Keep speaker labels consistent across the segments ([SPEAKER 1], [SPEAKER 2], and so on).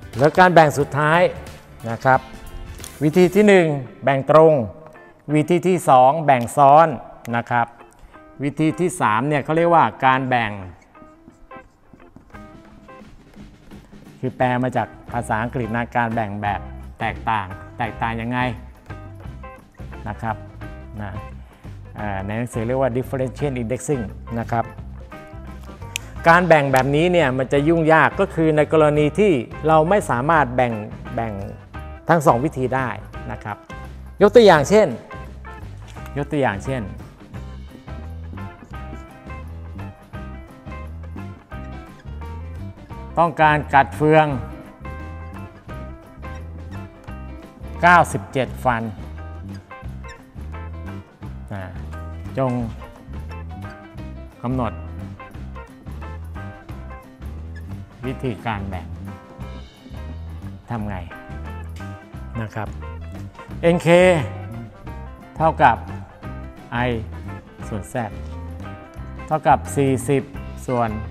[SPEAKER 1] แล้วการแบ่งสุดท้ายนะครับวิธีที่1แบ่งตรงวิธีที่2แบ่งซ้อนนะครับวิธีที่3เนี่ยเขาเรียกว่าการแบ่งคือแปลมาจากภาษาอังกฤษนะการแบ่งแบบแตกต่างยังไงนะครับในหนังสือเรียกว่า differential indexing นะครับการแบ่งแบบนี้เนี่ยมันจะยุ่งยากก็คือในกรณีที่เราไม่สามารถแบ่งทั้ง2วิธีได้นะครับยกตัวอย่างเช่นต้องการกัดเฟือง97ฟันจงกำหนดวิธีการแบ่งทำไงนะครับ NK เท่ากับ I ส่วน Z เท่ากับ40ส่วน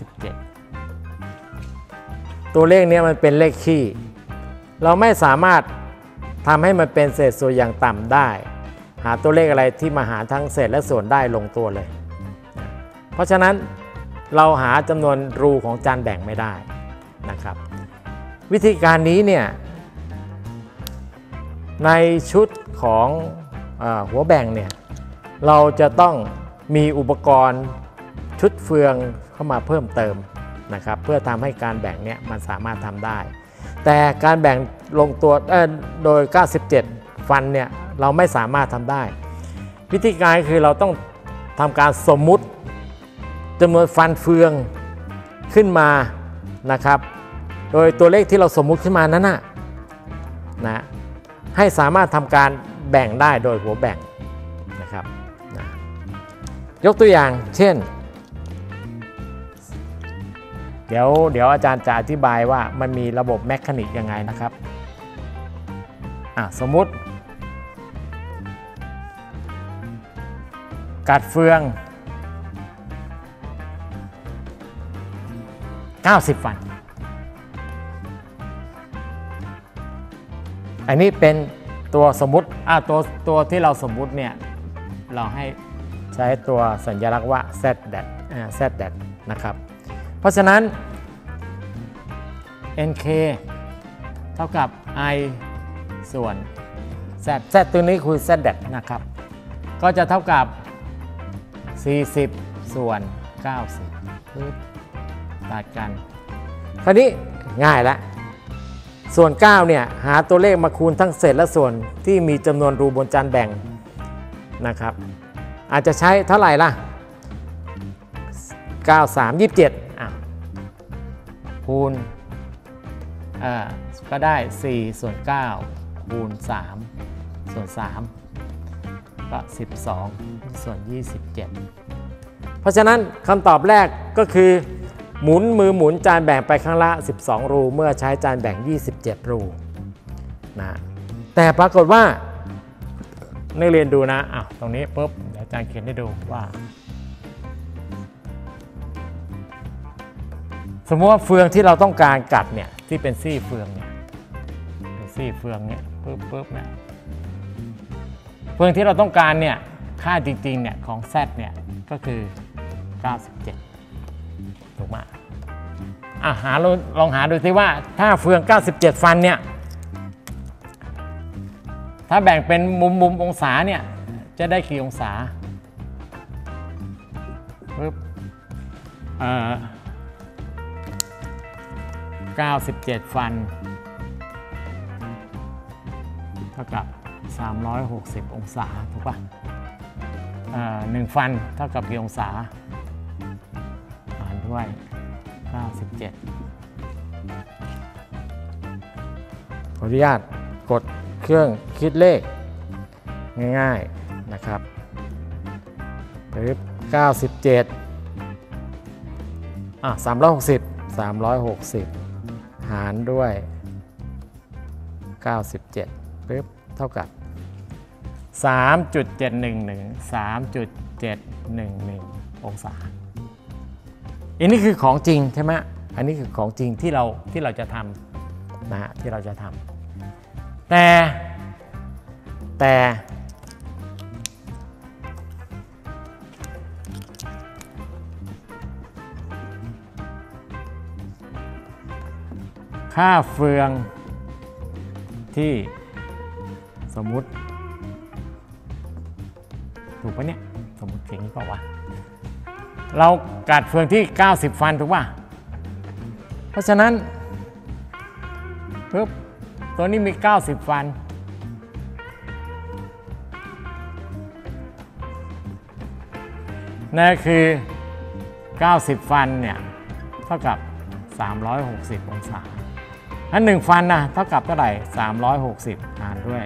[SPEAKER 1] 97ตัวเลขนี้มันเป็นเลขคี่เราไม่สามารถทำให้มันเป็นเศษส่วนอย่างต่ำได้หาตัวเลขอะไรที่มาหาทั้งเศษและส่วนได้ลงตัวเลยเพราะฉะนั้นเราหาจำนวนรูของจานแบ่งไม่ได้นะครับวิธีการนี้เนี่ยในชุดของหัวแบ่งเนี่ยเราจะต้องมีอุปกรณ์ชุดเฟืองเข้ามาเพิ่มเติมนะครับเพื่อทำให้การแบ่งเนี่ยมันสามารถทำได้แต่การแบ่งลงตัวโดย97ฟันเนี่ยเราไม่สามารถทำได้วิธีการคือเราต้องทำการสมมุติจำนวนฟันเฟืองขึ้นมานะครับโดยตัวเลขที่เราสมมุติขึ้นมานั้นนะให้สามารถทำการแบ่งได้โดยหัวแบ่งนะครับยกตัวอย่างเช่นเดี๋ยวอาจารย์จะอธิบายว่ามันมีระบบแมคานิกยังไงนะครับสมมุติกัดเฟือง90ฟันอันนี้เป็นตัวสมมุติตัวที่เราสมมุติเนี่ยเราให้ใช้ตัวสัญลักษณ์ว่า z นะครับเพราะฉะนั้น NK เท่ากับ I ส่วน Z ตัวนี้คือ z นะครับก็จะเท่ากับ40ส่วน90ตัดกันคราวนี้ง่ายละส่วน9เนี่ยหาตัวเลขมาคูณทั้งเศษและส่วนที่มีจำนวนรูบนจานแบ่งนะครับอาจจะใช้เท่าไหร่ล่ะ93 27คูณก็ได้4ส่วน9คูณ3ส่วน3ก็12ส่วน27เพราะฉะนั้นคำตอบแรกก็คือหมุนมือหมุนจานแบ่งไปข้างละ12รูเมื่อใช้จานแบ่ง27รูนะแต่ปรากฏว่านักเรียนดูนะตรงนี้ปุ๊บเดี๋ยวอาจารย์เขียนให้ดูว่าสมมติว่าเฟืองที่เราต้องการกัดเนี่ยที่เป็นซี่เฟืองเนี่ยปุ๊บเนี่ยเฟืองที่เราต้องการเนี่ยค่าจริงๆเนี่ยของ Z เนี่ยก็คือ97ถูกไหมลองหาดูสิว่าถ้าเฟือง97ฟันเนี่ยถ้าแบ่งเป็นมุมองศาเนี่ยจะได้กี่องศาปึ๊บ97ฟันเท่ากับ360องศาถูกป่ะ1ฟันเท่ากับกี่องศาหารด้วย97ขออนุญาตกดเครื่องคิดเลขง่ายๆนะครับปึ๊บ97360หารด้วย97ปึ๊บเท่ากับ3.711 องศาอันนี้คือของจริงใช่ไหมอันนี้คือของจริงที่เราจะทำนะฮะที่เราจะทำแต่ค่าเฟืองที่สมมุติถูกปะเนี่ยสมมุติอย่างนี้เปล่าวะเรากัดเฟืองที่90ฟันถูกป่ะเพราะฉะนั้นปึ๊บตัวนี้มี90ฟันนั่นคือ90ฟันเนี่ยเท่ากับ360องศาอัน1ฟันนะเท่ากับเท่าไหร่360หารด้วย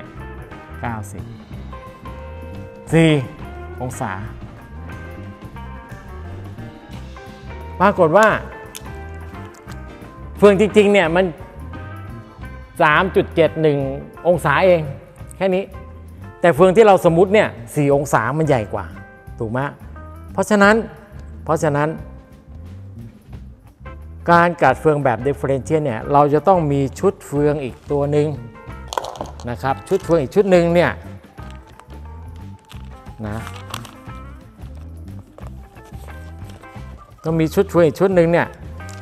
[SPEAKER 1] 90 4องศาปรากฏว่าเฟืองจริงๆเนี่ยมัน 3.71 องศาเองแค่นี้แต่เฟืองที่เราสมมุติเนี่ย4องศามันใหญ่กว่าถูกไหมเพราะฉะนั้นการกัดเฟืองแบบ differential เนี่ยเราจะต้องมีชุดเฟืองอีกตัวหนึ่งนะครับชุดเฟืองอีกชุดหนึ่งเนี่ยนะต้องมีชุดเฟืองอีกชุดหนึ่งเนี่ย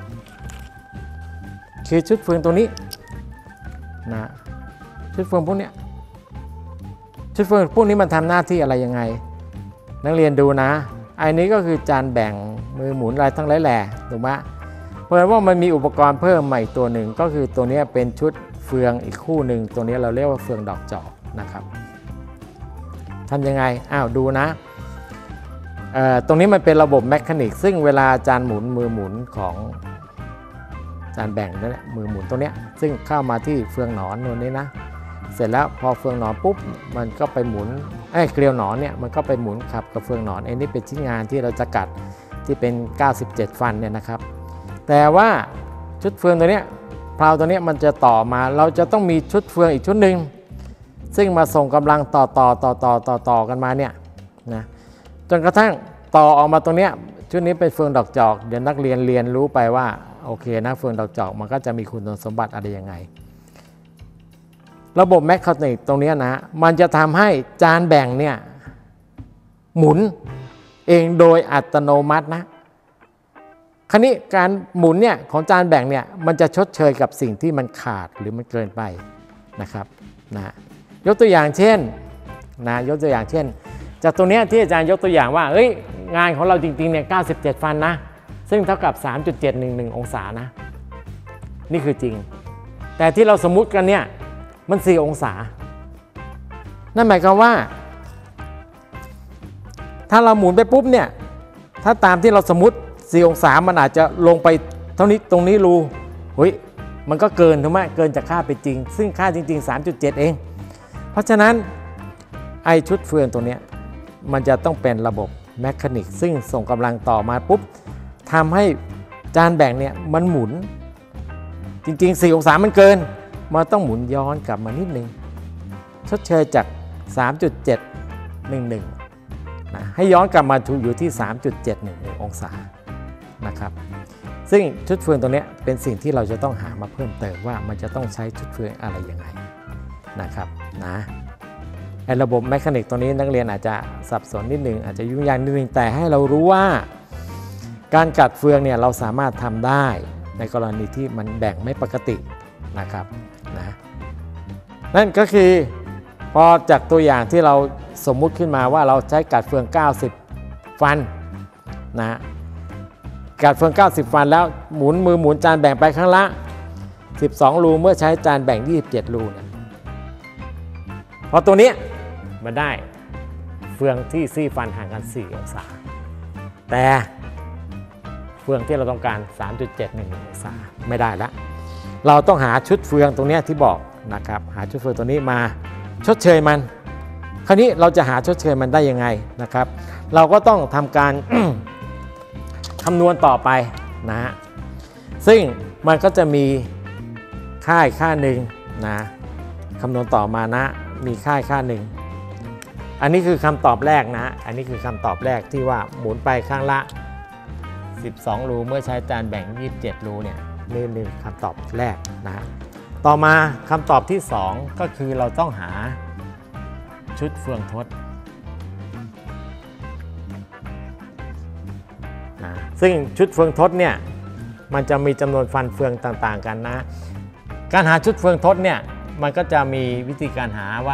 [SPEAKER 1] คือชุดเฟืองตัวนี้นะชุดเฟืองพวกนี้ชุดเฟืองพวกนี้มันทำหน้าที่อะไรยังไงนักเรียนดูนะอันนี้ก็คือจานแบ่งมือหมุนอะไรทั้งหลายแหล่ถูกไหมเพราะว่ามันมีอุปกรณ์เพิ่มใหม่ตัวหนึ่งก็คือตัวนี้เป็นชุดเฟืองอีกคู่หนึ่งตัวนี้เราเรียกว่าเฟืองดอกจอกนะครับทำยังไงดูนะตรงนี้มันเป็นระบบแมคานิกซึ่งเวลาจานหมุนมือหมุนของจานแบ่งนั่นแหละมือหมุนตัวเนี้ยซึ่งเข้ามาที่เฟืองหนอนตัวนี้นะเสร็จแล้วพอเฟืองหนอนปุ๊บมันก็ไปหมุนเกลียวหนอนเนี่ยมันก็ไปหมุนขับกับเฟืองหนอนนี่เป็นชิ้นงานที่เราจะกัดที่เป็น97ฟันเนี่ยนะครับแต่ว่าชุดเฟืองตัวเนี้ยเพลาตัวเนี้ยมันจะต่อมาเราจะต้องมีชุดเฟืองอีกชุดหนึ่งซึ่งมาส่งกำลังต่อกันมาเนี่ยนะจนกระทั่งต่อออกมาตรงเนี้ยชุดนี้เป็นเฟืองดอกจอกเดี๋ยวนักเรียนเรียนรู้ไปว่าโอเคนะเฟืองดอกจอกมันก็จะมีคุณสมบัติอะไรยังไงระบบแมคคานิกตรงนี้นะมันจะทำให้จานแบ่งเนี่ยหมุนเองโดยอัตโนมัตินะคราวนี้การหมุนเนี่ยของจานแบ่งเนี่ยมันจะชดเชยกับสิ่งที่มันขาดหรือมันเกินไปนะครับนะยกตัวอย่างเช่นจากตรงนี้ที่อาจารย์ยกตัวอย่างว่างานของเราจริงๆเนี่ย97ฟันนะซึ่งเท่ากับ 3.711 องศานะนี่คือจริงแต่ที่เราสมมุติกันเนี่ยมัน4องศานั่นหมายความว่าถ้าเราหมุนไปปุ๊บเนี่ยถ้าตามที่เราสมมุติ4องศามันอาจจะลงไปเท่านี้ตรงนี้รูมันก็เกินถูกไหมเกินจากค่าไปจริงซึ่งค่าจริงๆ 3.7 เองเพราะฉะนั้นไอชุดเฟืองตัวนี้มันจะต้องเป็นระบบแมคานิกซึ่งส่งกำลังต่อมาปุ๊บทำให้จานแบ่งเนี่ยมันหมุนจริงๆ4องศามันเกินมันต้องหมุนย้อนกลับมานิดนึงชดเชยจาก 3.711 นะให้ย้อนกลับมาอยู่ที่ 3.711 องศานะครับซึ่งชุดเฟืองตัวนี้เป็นสิ่งที่เราจะต้องหามาเพิ่มเติมว่ามันจะต้องใช้ชุดเฟืองอะไรยังไงนะครับนะไอ้ระบบแมคานิกตัวนี้นักเรียนอาจจะสับสนนิดนึงอาจจะยุ่งยากนิดนึงแต่ให้เรารู้ว่าการกัดเฟืองเนี่ยเราสามารถทำได้ในกรณีที่มันแบ่งไม่ปกตินะครับนะนั่นก็คือพอจากตัวอย่างที่เราสมมุติขึ้นมาว่าเราใช้กัดเฟือง90ฟันนะกัดเฟือง90ฟันแล้วหมุนมือหมุนจานแบ่งไปข้างละ12รูเมื่อใช้จานแบ่ง27รูเนี่ยพอตัวนี้มันได้เฟืองที่ซี่ฟันห่างกัน4องศาแต่เฟืองที่เราต้องการ 3.71 องศาไม่ได้ละเราต้องหาชุดเฟืองตรงนี้ที่บอกนะครับหาชุดเฟืองตัวนี้มาชดเชยมันคราวนี้เราจะหาชดเชยมันได้ยังไงนะครับเราก็ต้องทำการ คำนวณต่อไปนะฮะซึ่งมันก็จะมีค่าหนึ่งนะคำนวณต่อมานะมีค่าหนึ่งอันนี้คือคำตอบแรกนะอันนี้คือคำตอบแรกที่ว่าหมุนไปข้างละ12รูเมื่อใช้จานแบ่ง27รูเนี่ยนี่คำตอบแรกนะต่อมาคำตอบที่2ก็คือเราต้องหาชุดเฟืองทดซึ่งชุดเฟืองทดเนี่ยมันจะมีจำนวนฟันเฟืองต่างๆกันนะการหาชุดเฟืองทดเนี่ยมันก็จะมีวิธีการหาว่า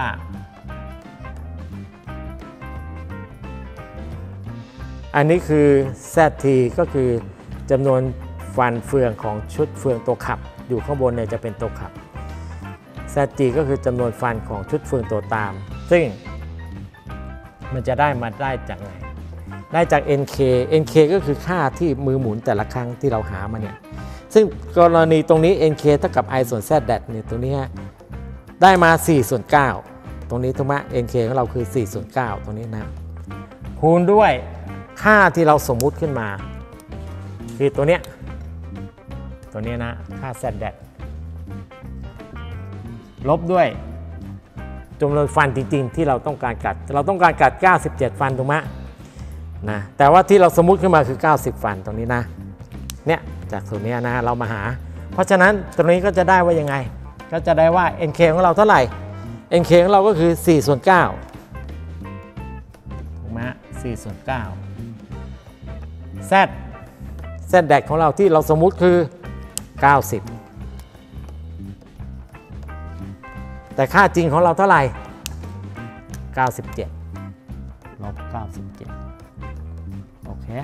[SPEAKER 1] อันนี้คือ ZT ก็คือจำนวนฟันเฟืองของชุดเฟืองตัวขับอยู่ข้างบนเนี่ยจะเป็นตัวขับ ZG ก็คือจำนวนฟันของชุดเฟืองตัวตามซึ่งมันจะได้มาได้จากไหนได้จาก NK ก็คือค่าที่มือหมุนแต่ละครั้งที่เราหามาเนี่ยซึ่งกรณีตรงนี้ NK เท่ากับ I ส่วน Z เนี่ยตรงนี้ได้มา4 ส่วน 9ตรงนี้ถูกไหม NK ของเราคือ4 ส่วน 9ตรงนี้นะคูณด้วยค่าที่เราสมมุติขึ้นมาคือตัวเนี้ยนะค่า Z ลบด้วยจำนวนฟันจริงๆที่เราต้องการกัด97 ฟันถูกไหมนะแต่ว่าที่เราสมมุติขึ้นมาคือ90 ฟันตรงนี้นะเนี่ยจากส่วนนี้นะเรามาหาเพราะฉะนั้นตรงนี้ก็จะได้ว่ายังไงก็จะได้ว่า NK ของเราเท่าไหร่ NK ของเราก็คือ4 ส่วน 9ถูกไหม4 ส่วน 9 Z ของเราที่เราสมมุติคือ90แต่ค่าจริงของเราเท่าไหร่97ลบ97โอเค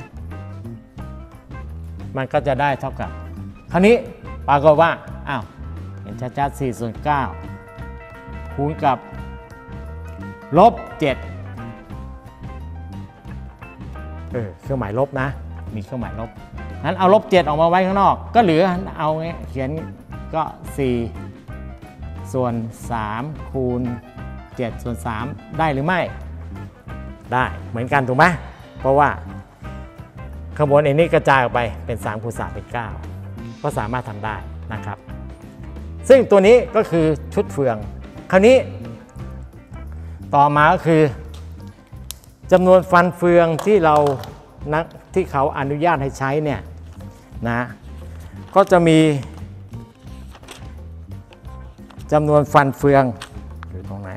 [SPEAKER 1] มันก็จะได้เท่ากับคราวนี้ปรากฏว่าอ้าวเห็นชัดๆ4 ส่วน 9คูณกับลบ7เครื่องหมายลบนะมีเครื่องหมายลบนั้นเอาลบ7ออกมาไว้ข้างนอกก็เหลือเอาเขียนก็4 ส่วน 3คูณ7 ส่วน 3ได้หรือไม่ได้เหมือนกันถูกไหมเพราะว่าข้างบนเองนี่กระจายออกไปเป็น3คูณ3เป็น9ก็สามารถทำได้นะครับซึ่งตัวนี้ก็คือชุดเฟืองคราวนี้ต่อมาก็คือจำนวนฟันเฟืองที่ที่เขาอนุญาตให้ใช้เนี่ยนะก็จะมีจำนวนฟันเฟืองอยู่ตรงไหน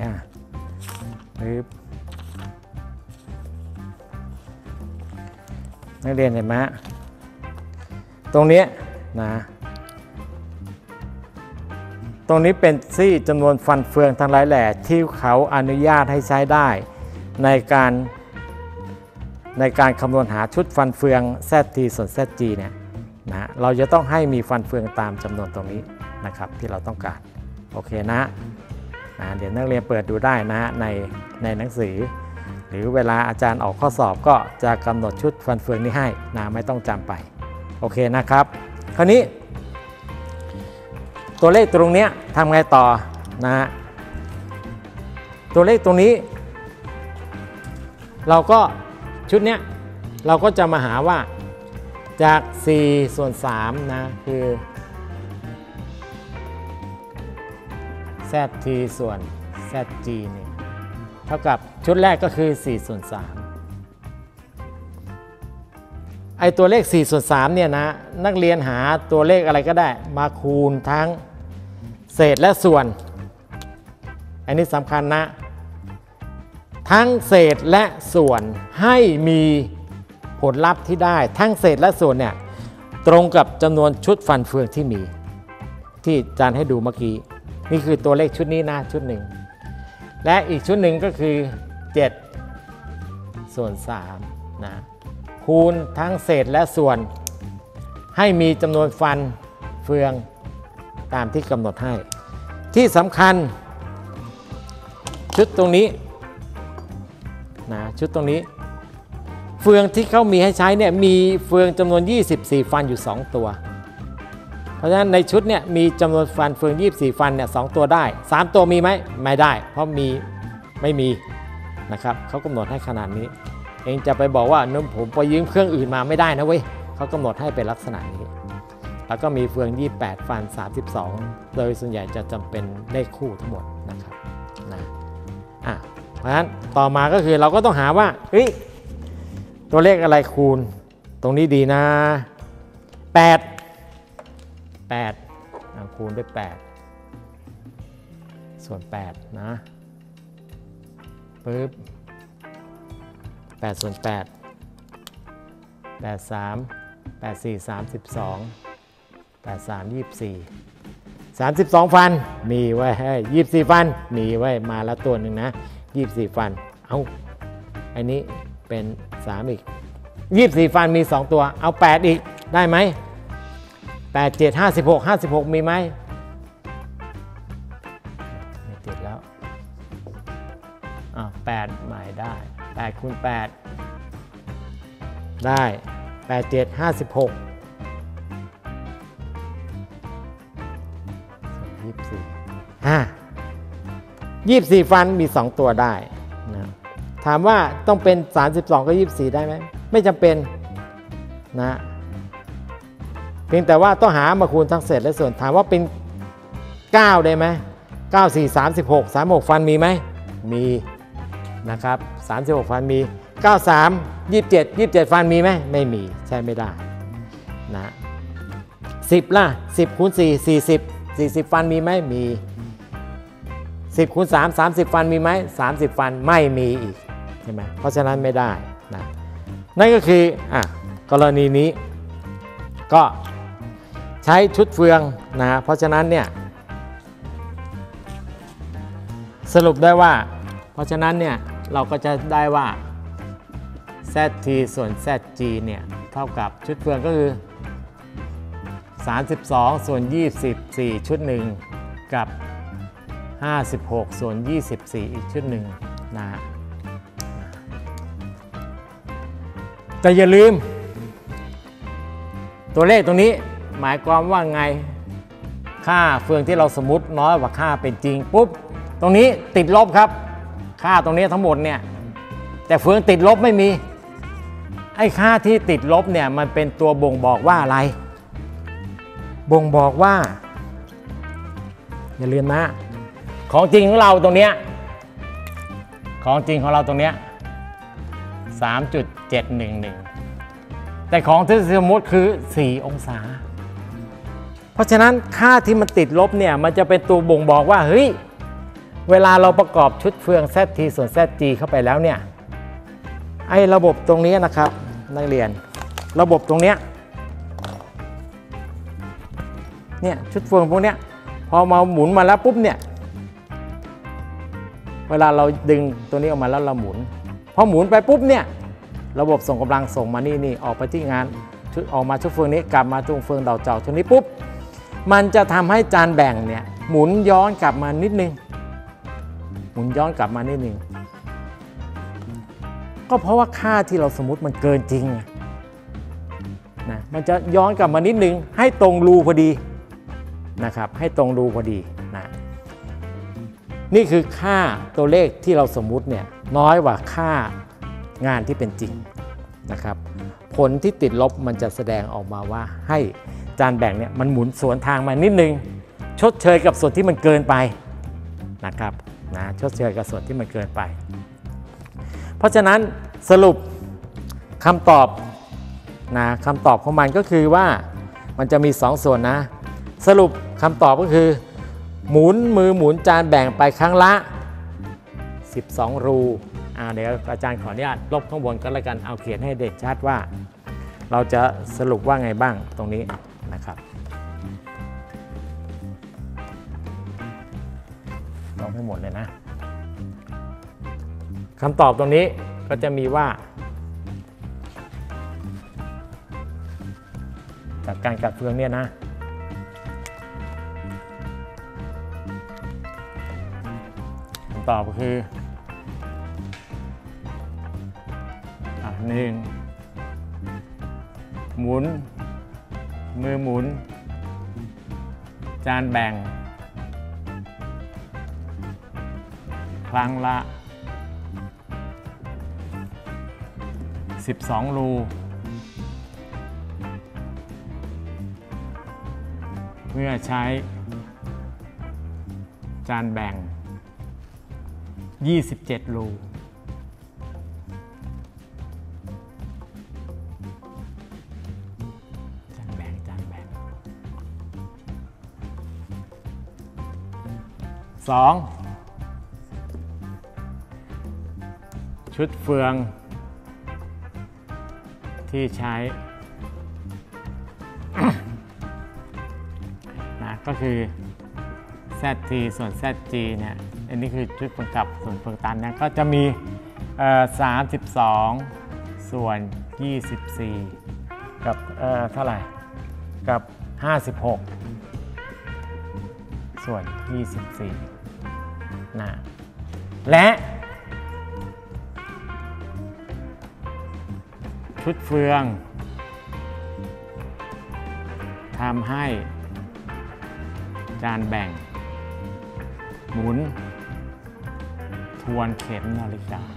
[SPEAKER 1] นักเรียนเห็นไหมตรงนี้นะตรงนี้เป็นที่จำนวนฟันเฟืองทั้งหลายแหล่ที่เขาอนุญาตให้ใช้ได้ในการคำนวณหาชุดฟันเฟือง ZT ส่วน ZG เนี่ยนะเราจะต้องให้มีฟันเฟืองตามจำนวนตรงนี้นะครับที่เราต้องการโอเคนะเดี๋ยวนักเรียนเปิดดูได้นะในหนังสือหรือเวลาอาจารย์ออกข้อสอบก็จะกำหนดชุดฟันเฟืองนี้ให้นะไม่ต้องจำไปโอเคนะครับคราวนี้ตัวเลขตรงนี้ทำไงต่อนะตัวเลขตรงนี้เราก็ชุดเนี้ยเราก็จะมาหาว่าจาก4 ส่วน 3นะคือ ZT ส่วน ZG นี่เท่ากับชุดแรกก็คือ4 ส่วน 3ไอตัวเลข4 ส่วน 3เนี่ยนะนักเรียนหาตัวเลขอะไรก็ได้มาคูณทั้งเศษและส่วนอันนี้สำคัญนะทั้งเศษและส่วนให้มีผลลัพธ์ที่ได้ทั้งเศษและส่วนเนี่ยตรงกับจำนวนชุดฟันเฟืองที่มีที่อาจารย์ให้ดูเมื่อกี้นี่คือตัวเลขชุดนี้นะชุดหนึ่งและอีกชุดหนึ่งก็คือ7 ส่วน 3นะคูณทั้งเศษและส่วนให้มีจำนวนฟันเฟืองตามที่กำหนดให้ที่สำคัญชุดตรงนี้นะชุดตรงนี้เฟืองที่เขามีให้ใช้เนี่ยมีเฟืองจำนวน24 ฟันอยู่2ตัวเพราะฉะนั้นในชุดเนี่ยมีจำนวนฟันเฟือง24 ฟันเนี่ย2ตัวได้3ตัวมีไหมไม่ได้เพราะไม่มีนะครับเขากำหนดให้ขนาดนี้เองจะไปบอกว่าผมไปยืมเครื่องอื่นมาไม่ได้นะเว้ยเขากำหนดให้เป็นลักษณะนี้แล้วก็มีเฟือง28 ฟัน32โดยส่วนใหญ่จะจำเป็นเลขคู่ทั้งหมดนะครับนะเพราะฉะนั้นต่อมาก็คือเราก็ต้องหาว่าตัวเลขอะไรคูณตรงนี้ดีนะ8คูณด้วย8 ส่วน8นะปึ๊บ8ส่วน8 8 3 8 4 32 8 3 24 32ฟันมีไว้ให้24ฟันมีไว้มาแล้วตัวหนึ่งนะ24ฟันเอาอันนี้เป็น3อีก24ฟันมี2ตัวเอา8อีกได้ไหม8 7 56 56มีไหมไม่ติดแล้ว8ใหม่ได้8คูณ8ได้8 7 56 24ฟันมี2ตัวได้นะถามว่าต้องเป็น32กับ24ได้ไหมไม่จำเป็นนะเพียงแต่ว่าต้องหามาคูณทั้งเศษและส่วนถามว่าเป็น9ได้ไหม9 4 36 36ฟันมีไหมมีนะครับ36ฟันมี93 27ฟันมีไหมไม่มีใช่ไม่ได้นะ10ล่ะ10คูณ4 40ฟันมีไหมมี10คูณ3 30ฟันมีไหม30ฟันไม่มีอีกใช่ไหมเพราะฉะนั้นไม่ได้นะนั่นก็คือกรณีนี้ก็ใช้ชุดเฟืองนะเพราะฉะนั้นเนี่ยสรุปได้ว่าเพราะฉะนั้นเนี่ยเราก็จะได้ว่า ZT ส่วน ZG เนี่ยเท่ากับชุดเฟืองก็คือ32ส่วน24ชุดหนึ่งกับ56ส่วน24อีกชุดหนึ่งนะแต่อย่าลืมตัวเลขตรงนี้หมายความว่าไงค่าเฟืองที่เราสมมุติน้อยกว่าค่าเป็นจริงปุ๊บตรงนี้ติดลบครับค่าตรงนี้ทั้งหมดเนี่ยแต่เฟืองติดลบไม่มีไอ้ค่าที่ติดลบเนี่ยมันเป็นตัวบ่งบอกว่าอะไรบ่งบอกว่าอย่าลืมนะของจริงของเราตรงเนี้ยของจริงของเราตรงเนี้ย 3.711 แต่ของที่สมมติคือ4องศาเพราะฉะนั้นค่าที่มันติดลบเนี่ยมันจะเป็นตัวบ่งบอกว่าเฮ้ยเวลาเราประกอบชุดเฟือง ZT ส่วน ZG เข้าไปแล้วเนี่ยไอ้ระบบตรงนี้นะครับนักเรียนระบบตรงเนี้ยชุดเฟืองพวกเนี้ยพอมาหมุนมาแล้วปุ๊บเนี่ยเวลาเราดึงตัวนี้ออกมาแล้วเราหมุนพอหมุนไปปุ๊บเนี่ยระบบส่งกำลังส่งมานี่ออกไปที่งานออกมาชุดเฟืองนี้กลับมาตรงเฟืองดาวเจาะชุดนี้ปุ๊บมันจะทำให้จานแบ่งเนี่ยหมุนย้อนกลับมานิดนึงหมุนย้อนกลับมานิดนึงก็เพราะว่าค่าที่เราสมมุติมันเกินจริงนะมันจะย้อนกลับมานิดนึงให้ตรงรูพอดีนะครับให้ตรงรูพอดีนะนี่คือค่าตัวเลขที่เราสมมุติเนี่ยน้อยกว่าค่างานที่เป็นจริงนะครับผลที่ติดลบมันจะแสดงออกมาว่าให้จานแบ่งเนี่ยมันหมุนสวนทางมานิดนึงชดเชยกับส่วนที่มันเกินไปนะครับชดเชยกับส่วนที่มันเกินไปเพราะฉะนั้นสรุปคำตอบคำตอบของมันก็คือว่ามันจะมี2ส่วนนะสรุปคำตอบก็คือหมุนมือหมุนจานแบ่งไปครั้งละ12รูเดี๋ยวอาจารย์ขออนุญาตลบข้างบนก็แล้วกันเอาเขียนให้เด็กชัดว่าเราจะสรุปว่าไงบ้างตรงนี้นะครับลบให้หมดเลยนะคำตอบตรงนี้ก็จะมีว่าจากการกัดเฟืองเนี่ยนะคำตอบก็คือ1หมุนมือหมุนจานแบ่งครั้งละ12รูเมื่อใช้จานแบ่ง27รูจชุดเฟืองที่ใช้ นะก็คือ ZT ส่วน ZG เนี่ยอันนี้คือชุดเฟืองกลับส่วนเฟืองตันเนี่ยก็จะมี32ส่วน24กับเท่าไหร่กับ56ส่วน24นะและชุดเฟืองทำให้จานแบ่งหมุนทวนเข็มนาฬิกา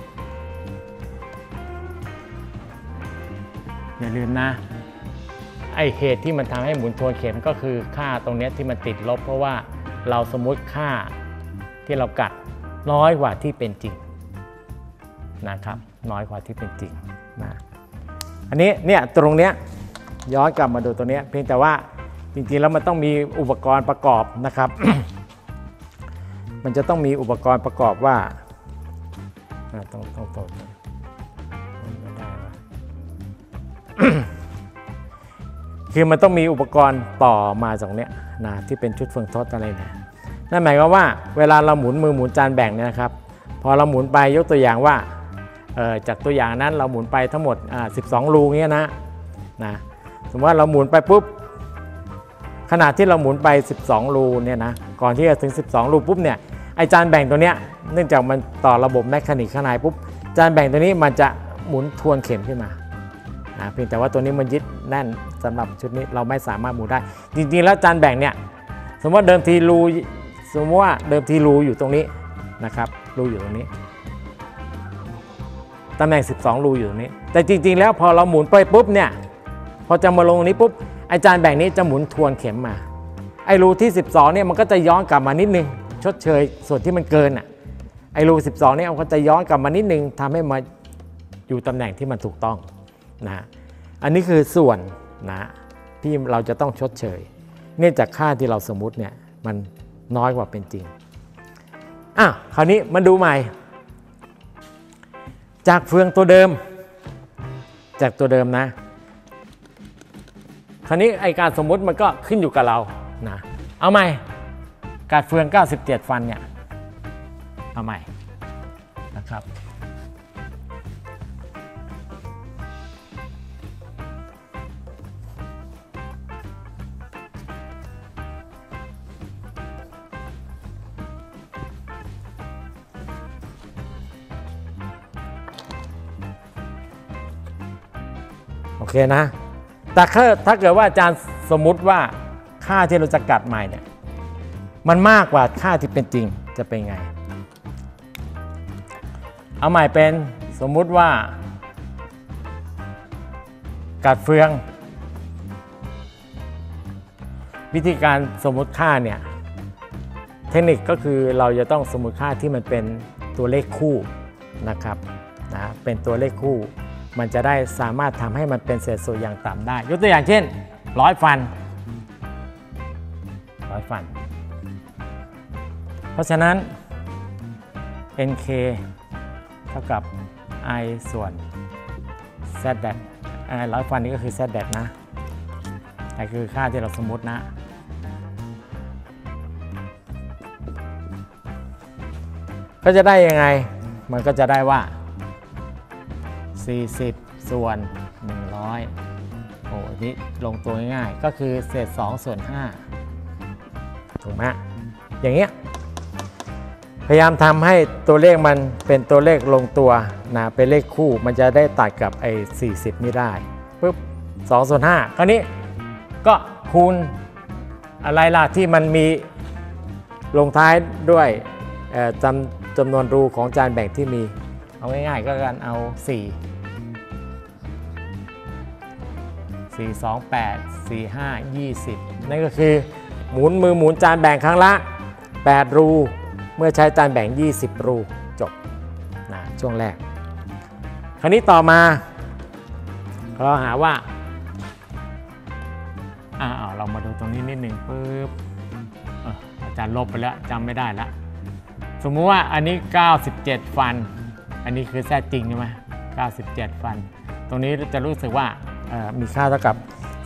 [SPEAKER 1] อย่าลืมนะไอเหตุที่มันทำให้หมุนทวนเข็มก็คือค่าตรงนี้ที่มันติดลบเพราะว่าเราสมมุติค่าที่เรากัดน้อยกว่าที่เป็นจริงนะครับน้อยกว่าที่เป็นจริงนะอันนี้เนี่ยตรงเนี้ยย้อนกลับมาดูตัวนี้เพียงแต่ว่าจริงๆแล้วมันต้องมีอุปกรณ์ประกอบนะครับ มันจะต้องมีอุปกรณ์ประกอบว่าต้องตดไม่ได้วะ คือมันต้องมีอุปกรณ์ต่อมาจากเนี้ยนะที่เป็นชุดเฟืองทดอะไรเนี่ยนั่นหมายความว่าเวลาเราหมุนมือหมุนจานแบ่งเนี่ยนะครับพอเราหมุนไปยกตัวอย่างว่าจากตัวอย่างนั้นเราหมุนไปทั้งหมด12รูเงี้ยนะสมมติว่าเราหมุนไปปุ๊บขณะที่เราหมุนไป12รูเนี่ยนะก่อนที่จะถึง12รูปุ๊บเนี่ยไอจานแบ่งตัวเนี้ยเนื่องจากมันต่อระบบแมคานิกข้างในปุ๊บจานแบ่งตัวนี้มันจะหมุนทวนเข็มขึ้นมาเพียงแต่ว่าตัวนี้มันยึดแน่นสำหรับชุดนี้เราไม่สามารถหมุนได้จริงๆแล้วจานแบ่งเนี่ยสมมติว่าเดิมทีรูอยู่ตรงนี้นะครับรูอยู่ตรงนี้ตำแหน่ง12รูอยู่ตรงนี้แต่จริงๆแล้วพอเราหมุนไปปุ๊บเนี่ยพอจะมาลงตรงนี้ปุ๊บไอจานแบ่งนี้จะหมุนทวนเข็มมาไอรูที่12เนี่ยมันก็จะย้อนกลับมานิดนึงชดเชยส่วนที่มันเกินไอรู12เนี่ยมันก็จะย้อนกลับมานิดนึงทำให้มาอยู่ตำแหน่งที่มันถูกต้องนะอันนี้คือส่วนนะที่เราจะต้องชดเชยเนื่องจากค่าที่เราสมมุติเนี่ยมันน้อยกว่าเป็นจริงคราวนี้มาดูใหม่จากเฟืองตัวเดิมนะคราวนี้ไอการสมมุติมันก็ขึ้นอยู่กับเรานะเอาใหม่การเฟือง97ฟันเนี่ยเอาใหม่นะครับโอเคนะแต่ถ้าเกิดว่าอาจารย์สมมุติว่าค่าที่เราจะกัดใหม่เนี่ยมันมากกว่าค่าที่เป็นจริงจะเป็นไงเอาใหม่เป็นสมมุติว่ากัดเฟืองวิธีการสมมุติค่าเนี่ยเทคนิคก็คือเราจะต้องสมมุติค่าที่มันเป็นตัวเลขคู่นะครับเป็นตัวเลขคู่มันจะได้สามารถทำให้มันเป็นเศษส่วนอย่างต่ำได้ยกตัวอย่างเช่น100ฟันเพราะฉะนั้น nk เท่ากับ i ส่วน z 100ฟันนี้ก็คือ z นะนี่คือค่าที่เราสมมตินะก็จะได้ยังไงมันก็จะได้ว่า40ส่วน100โอ้นี่ลงตัวง่ายๆก็คือเศษ2ส่วน5ถูกไหมอย่างเงี้ยพยายามทำให้ตัวเลขมันเป็นตัวเลขลงตัวนะเป็นเลขคู่มันจะได้ตัดกับไอ้40นี่ได้ปุ๊บ2ส่วน5คราวนี้ก็คูณอะไรล่ะที่มันมีลงท้ายด้วยจำนวนรูของจานแบ่งที่มีเอาง่ายๆก็กันเอา4 2 8 4 5 20นั่นก็คือหมุนมือหมุนจานแบ่งครั้งละ8รูเมื่อใช้จานแบ่ง20รูจบนะช่วงแรกคราวนี้ต่อมาเราหาว่าเรามาดูตรงนี้นิดหนึ่งปุ๊บอาจารย์ลบไปแล้วจำไม่ได้ละสมมุติว่าอันนี้97ฟันอันนี้คือแท้จริงใช่ไหม97ฟันตรงนี้จะรู้สึกว่ามีค่าเท่ากับ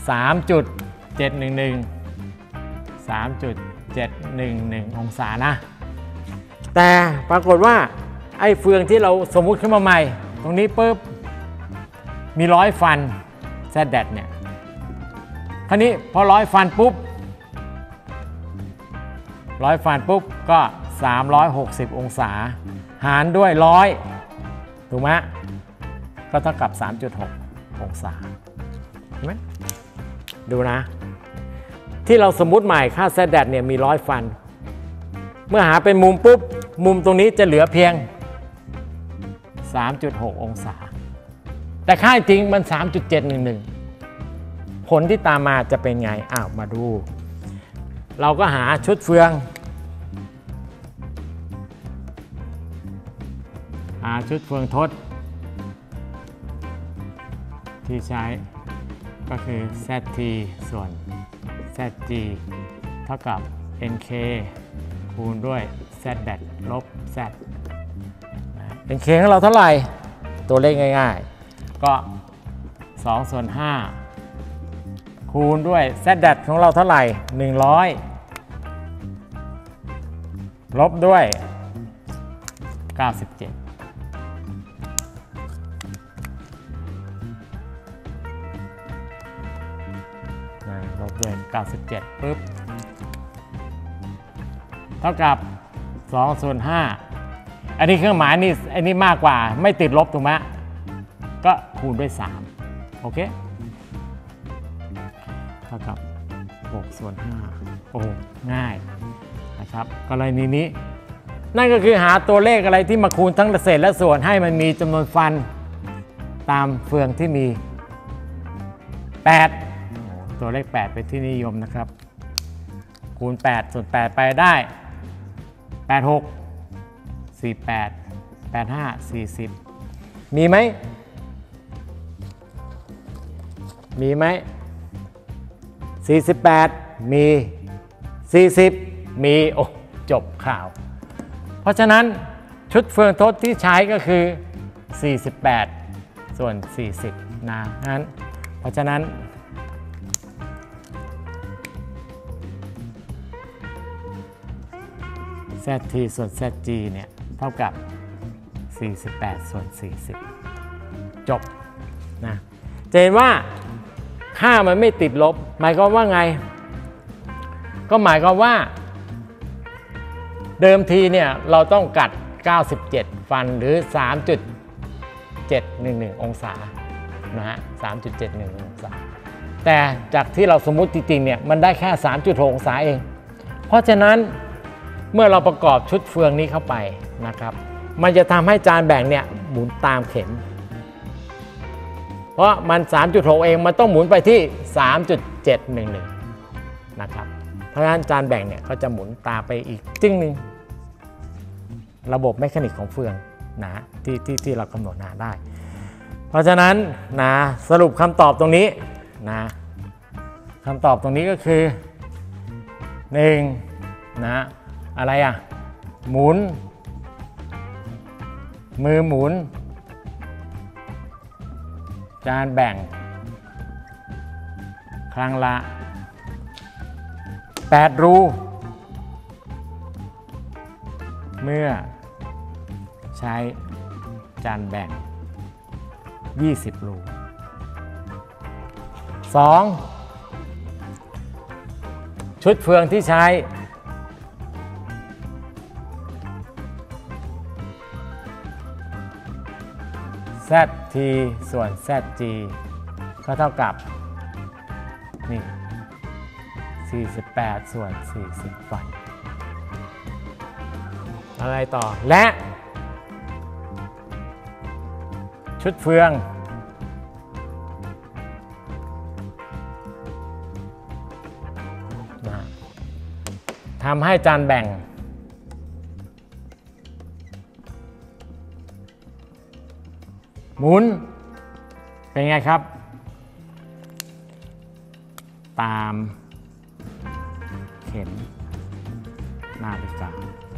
[SPEAKER 1] 3.711 องศานะแต่ปรากฏว่าไอ้เฟืองที่เราสมมุติขึ้นมาใหม่ตรงนี้ปุ๊บมี100ฟันแซดแดดเนี่ยคราวนี้พอ100ฟันปุ๊บก็360องศาหารด้วย100ถูกไหมก็เท่ากับ 3.6 องศาเห็นไหมดูนะที่เราสมมุติใหม่ค่าแซดแดดเนี่ยมี100ฟันเมื่อหาเป็นมุมปุ๊บมุมตรงนี้จะเหลือเพียง 3.6 องศาแต่ค่าจริงมัน 3.711 ผลที่ตามมาจะเป็นไงมาดูเราก็หาชุดเฟืองทดที่ใช้ก็คือ ZT ส่วน ZG เท่ากับ NK คูณด้วย ZD ลบ Z NK ของเราเท่าไหร่ตัวเลขง่ายๆก็2ส่วน5คูณด้วย ZD ของเราเท่าไหร่100ลบด้วย97ลบด้วย97ปุ๊บเท่ากับ2ส่วน5อันนี้เครื่องหมายนี่อันนี้มากกว่าไม่ติดลบถูกไหมก็คูณด้วย3โอเคเท่ากับ6ส่วน5โอ้ง่ายนะครับกรณีนี้นั่นก็คือหาตัวเลขอะไรที่มาคูณทั้งเศษและส่วนให้มันมีจำนวนฟันตามเฟืองที่มี8ตัวเลข8เป็นที่นิยมนะครับคูณ8ส่วน8ไปได้86 48 85 40มีไหม48มี40มีโอ้จบข่าวเพราะฉะนั้นชุดเฟืองทดที่ใช้ก็คือ48ส่วน40นะงั้นเพราะฉะนั้นZT ส่วน ZG เนี่ยเท่ากับ48ส่วน40จบนะจะเห็นว่าค่ามันไม่ติดลบหมายความว่าไงก็หมายความว่าเดิมทีเนี่ยเราต้องกัด97ฟันหรือ 3.711 องศานะฮะ 3.711 องศาแต่จากที่เราสมมุติจริงๆเนี่ยมันได้แค่ 3.6 องศาเองเพราะฉะนั้นเมื่อเราประกอบชุดเฟืองนี้เข้าไปนะครับมันจะทำให้จานแบ่งเนี่ยหมุนตามเข็มเพราะมัน 3.6 เองมันต้องหมุนไปที่ 3.711 นะครับเพราะฉะนั้นจานแบ่งเนี่ยก็จะหมุนตามไปอีกจึ้งหนึ่งระบบเมคานิกของเฟืองนะที่เรากำหนดหาได้เพราะฉะนั้นนะสรุปคำตอบตรงนี้นะคำตอบตรงนี้ก็คือ1นะอะไรหมุนมือหมุนจานแบ่งครั้งละ8รูเมื่อใช้จานแบ่ง20รู2ชุดเฟืองที่ใช้ZT ส่วน ZG ก็เท่ากับนี่48ส่วน40ฟันอะไรต่อและชุดเฟืองทำให้จานแบ่งหมุนเป็นไงครับตามเข็มนาฬิกา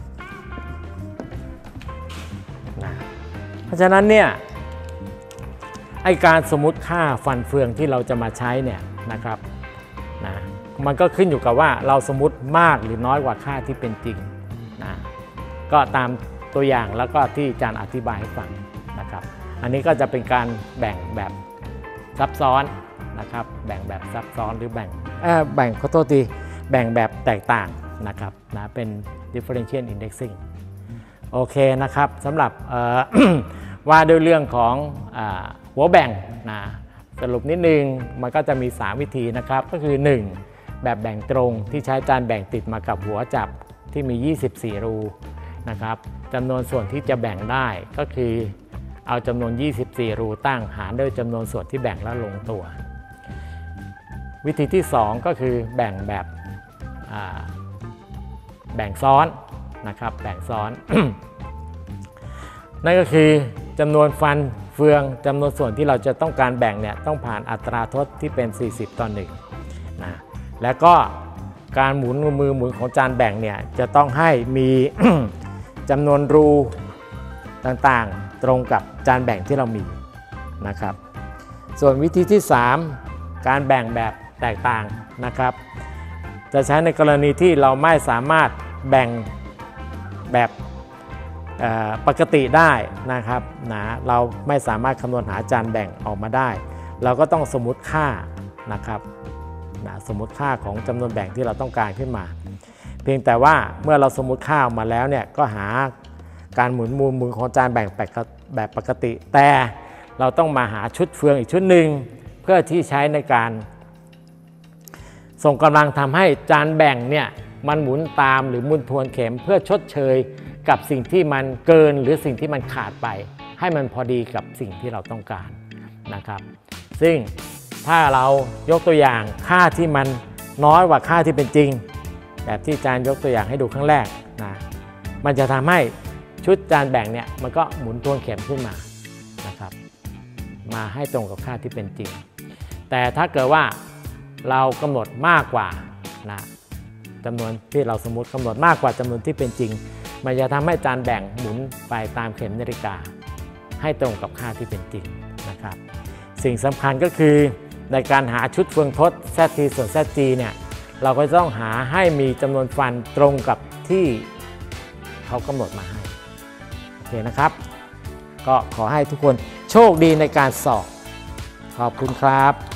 [SPEAKER 1] นะเพราะฉะนั้นเนี่ยไอการสมมุติค่าฟันเฟืองที่เราจะมาใช้เนี่ยนะครับนะมันก็ขึ้นอยู่กับว่าเราสมมุติมากหรือน้อยกว่าค่าที่เป็นจริงนะก็ตามตัวอย่างแล้วก็ที่อาจารย์อธิบายให้ฟังนะครับอันนี้ก็จะเป็นการแบ่งแบบซับซ้อนนะครับแบ่งแบบซับซ้อนหรือแบ่งขอโทษทีแบ่งแบบแตกต่างนะครับนะเป็น differential indexing โอเคนะครับสำหรับ ว่าด้วยเรื่องของหัวแบ่งนะสรุปนิดนึงมันก็จะมี3วิธีนะครับก็คือ1แบบแบ่งตรงที่ใช้จานแบ่งติดมากับหัวจับที่มี24รูนะครับจำนวนส่วนที่จะแบ่งได้ก็คือเอาจำนวน24รูตั้งหารด้วยจำนวนส่วนที่แบ่งแล้วลงตัววิธีที่2ก็คือแบ่งแบบแบ่งซ้อนนะครับแบ่งซ้อน นั่นก็คือจำนวนฟันเฟืองจำนวนส่วนที่เราจะต้องการแบ่งเนี่ยต้องผ่านอัตราทดที่เป็น40:1นะแล้วก็การหมุนมือหมุนของจานแบ่งเนี่ยจะต้องให้มี จำนวนรูต่างๆตรงกับจานแบ่งที่เรามีนะครับส่วนวิธีที่3การแบ่งแบบแตกต่างนะครับจะใช้ในกรณีที่เราไม่สามารถแบ่งแบบปกติได้นะครับนะเราไม่สามารถคำนวณหาจานแบ่งออกมาได้เราก็ต้องสมมุติค่านะครับนะสมมุติค่าของจำนวนแบ่งที่เราต้องการขึ้นมาเพียงแต่ว่าเมื่อเราสมมุติค่าออกมาแล้วเนี่ยก็หาการหมุนของจานแบ่งแบบปกติแต่เราต้องมาหาชุดเฟืองอีกชุดหนึ่งเพื่อที่ใช้ในการส่งกำลังทำให้จานแบ่งเนี่ยมันหมุนตามหรือหมุนทวนเข็มเพื่อชดเชยกับสิ่งที่มันเกินหรือสิ่งที่มันขาดไปให้มันพอดีกับสิ่งที่เราต้องการนะครับซึ่งถ้าเรายกตัวอย่างค่าที่มันน้อยกว่าค่าที่เป็นจริงแบบที่อาจารย์ยกตัวอย่างให้ดูครั้งแรกนะมันจะทำให้ชุดจานแบ่งเนี่ยมันก็หมุนทวนเข็มขึ้นมานะครับมาให้ตรงกับค่าที่เป็นจริงแต่ถ้าเกิดว่าเรากำหนดมากกว่านะจำนวนที่เราสมมุติกำหนดมากกว่าจำนวนที่เป็นจริงมันจะทำให้จานแบ่งหมุนไปตามเข็มนาฬิกาให้ตรงกับค่าที่เป็นจริงนะครับสิ่งสำคัญก็คือในการหาชุดเฟืองทด ZT ส่วน ZG เนี่ยเราก็ต้องหาให้มีจำนวนฟันตรงกับที่เขากำหนดมาให้โอเคนะครับก็ขอให้ทุกคนโชคดีในการสอบขอบคุณครับ